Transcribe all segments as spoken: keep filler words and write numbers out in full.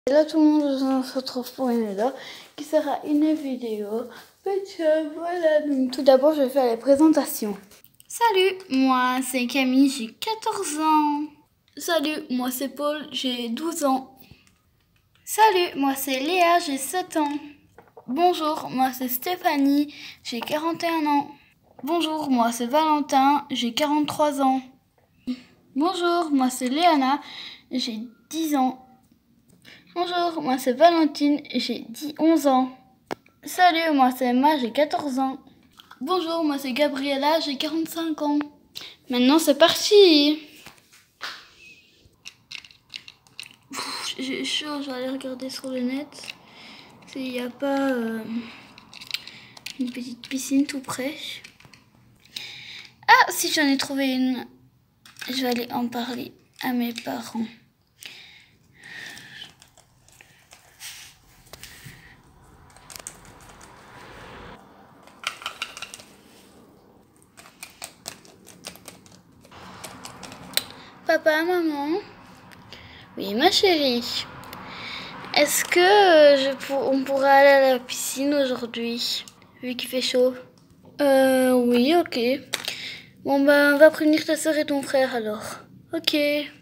Hello tout le monde, on se retrouve pour une vidéo qui sera une vidéo picture. Voilà, donc tout d'abord je vais faire les présentations. Salut, moi c'est Camille, j'ai quatorze ans. Salut, moi c'est Paul, j'ai douze ans. Salut, moi c'est Léa, j'ai sept ans. Bonjour, moi c'est Stéphanie, j'ai quarante et un ans. Bonjour, moi c'est Valentin, j'ai quarante-trois ans. Bonjour, moi c'est Léana, j'ai dix ans. Bonjour, moi c'est Valentine, j'ai onze ans. Salut, moi c'est Emma, j'ai quatorze ans. Bonjour, moi c'est Gabriella, j'ai quarante-cinq ans. Maintenant c'est parti. J'ai chaud, je vais aller regarder sur le net s'il n'y a pas euh, une petite piscine tout près. Ah, si j'en ai trouvé une, je vais aller en parler à mes parents. Papa, maman. Oui, ma chérie. Est-ce que euh, je pour... on pourrait aller à la piscine aujourd'hui, vu qu'il fait chaud? Euh, oui, ok. Bon ben, va prévenir ta soeur et ton frère alors. Ok.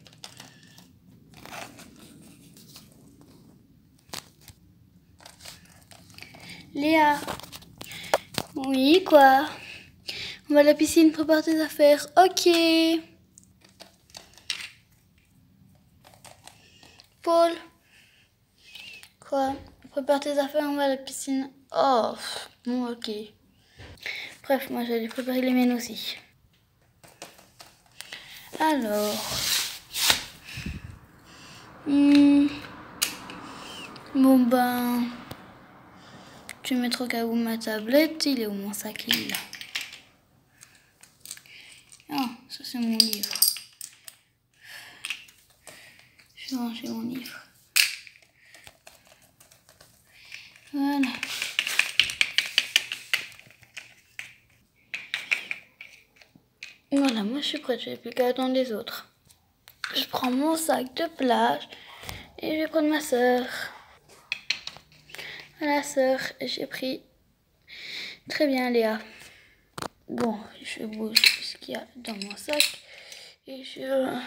Léa. Oui, quoi? On va à la piscine, prépare tes affaires. Ok. Paul. Quoi? Prépare tes affaires, on va à la piscine. Oh, bon, ok. Bref, moi j'allais préparer les miennes aussi. Alors. Hmm. Bon ben. Je vais mettre au cas où ma tablette. Il est où mon sac? Il est là. Ah, ça c'est mon livre. Je vais ranger mon livre. Voilà. Voilà, moi je suis prête, je n'ai plus qu'à attendre les autres. Je prends mon sac de plage et je vais prendre ma soeur. Voilà, sœur, j'ai pris. Très bien, Léa. Bon, je bouge ce qu'il y a dans mon sac et je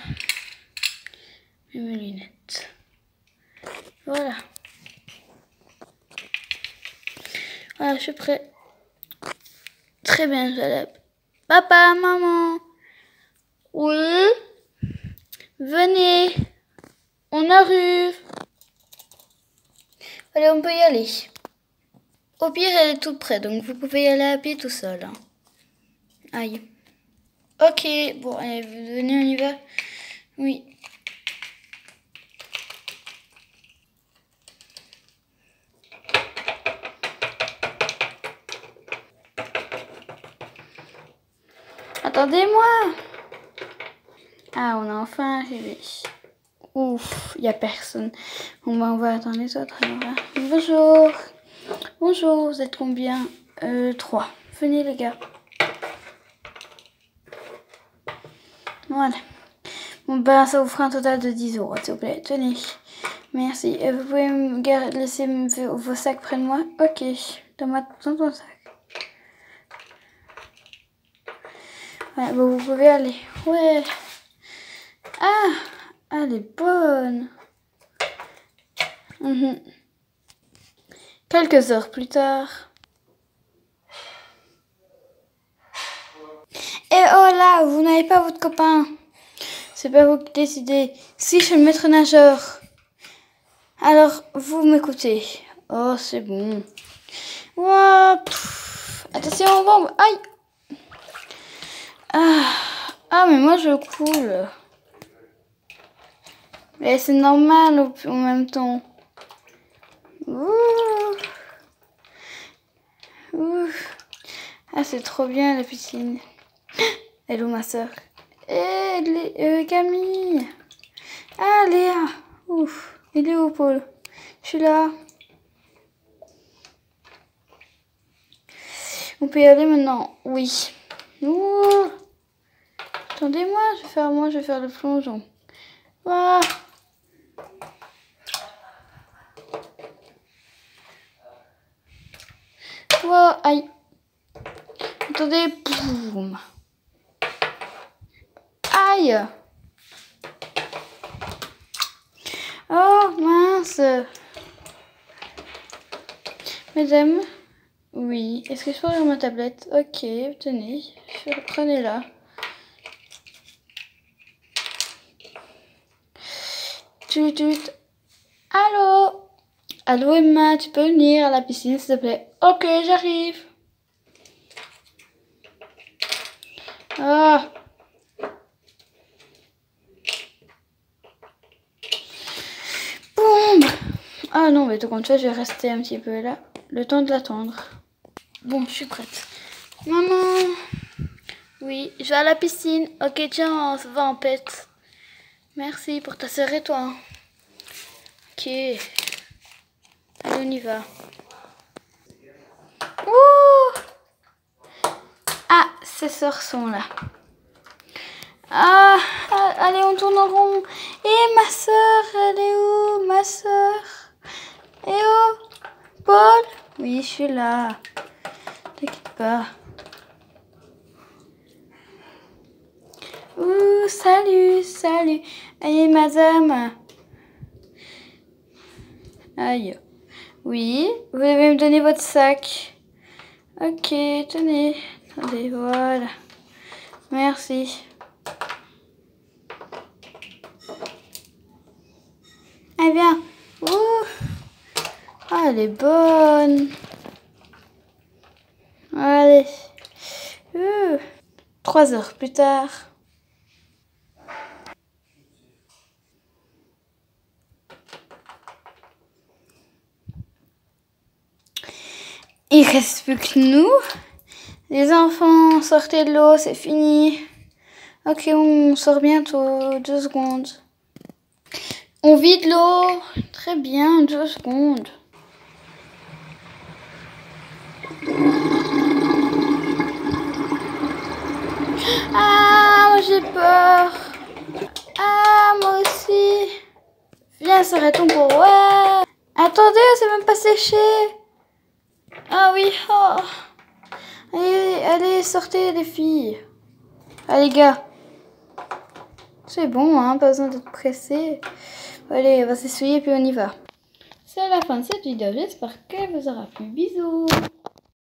mets mes lunettes. Voilà. Voilà, je suis prêt. Très bien, j'allais. Papa, maman. Oui. Venez. On arrive. Allez, on peut y aller. Au pire, elle est toute près, donc vous pouvez y aller à pied tout seul. Hein. Aïe. Ok, bon, allez, venez, on y va. Oui. Attendez-moi. Ah, on est enfin arrivé. Ouf, il n'y a personne. Bon, bah, on va attendre les autres. Alors, hein. Bonjour. Bonjour, vous êtes combien? Euh, trois. Venez, les gars. Voilà. Bon, ben, ça vous fera un total de dix euros, s'il vous plaît. Tenez. Merci. Et vous pouvez me laisser vos sacs près de moi? Ok. Donne-moi ton sac. Voilà, bon, vous pouvez aller. Ouais. Ah, elle est bonne. Mmh. Quelques heures plus tard. Et oh là, vous n'avez pas votre copain. C'est pas vous qui décidez. Si je suis le maître nageur, alors vous m'écoutez. Oh, c'est bon. Wow, attention, bombe. Aïe. Ah, ah, mais moi je coule. Mais c'est normal en même temps. Ouh. Ouh. Ah, c'est trop bien la piscine. Hello ma soeur. Eh, euh, Camille. Ah, Léa. Ouf. Il est où, Paul? Je suis là. On peut y aller maintenant? Oui. Ouh. Attendez-moi, je vais faire moi, je vais faire le plongeon. Waouh. va. Aïe. Attendez. Boum. Aïe. Oh mince. Madame. Oui. Est-ce que je peux ouvrir ma tablette? Ok, tenez. Prenez-la. Tut tut. Allô? Allô Emma, tu peux venir à la piscine s'il te plaît? Ok, j'arrive. Ah. Boum. Ah non, mais tout compte fait, je vais rester un petit peu là, le temps de l'attendre. Bon, je suis prête. Maman. Oui, je vais à la piscine. Ok, tiens, on se va en pète. Merci pour ta sœur et toi. Ok. Allez, on y va. Ouh. Ah, ces sœurs sont là. Ah, allez, on tourne en rond. Et ma sœur, elle est où, ma sœur? Eh oh, Paul? Oui, je suis là. T'inquiète pas. Ouh, salut, salut. Allez, madame. Aïe. Oui, vous devez me donner votre sac. Ok, tenez. Attendez, voilà. Merci. Eh bien. Ouh. Ah, elle est bonne. Allez. Ouh. Trois heures plus tard. Il reste plus que nous. Les enfants, sortez de l'eau, c'est fini. Ok, on sort bientôt. Deux secondes. On vide l'eau. Très bien, deux secondes. Ah, moi j'ai peur. Ah, moi aussi. Viens, s'arrêtons pour... Ouais. Attendez, c'est même pas séché. Ah oui. Oh. Allez, allez, sortez les filles. Allez, gars. C'est bon, hein, pas besoin d'être pressé. Allez, on va s'essuyer puis on y va. C'est la fin de cette vidéo. J'espère qu'elle vous aura plu. Bisous.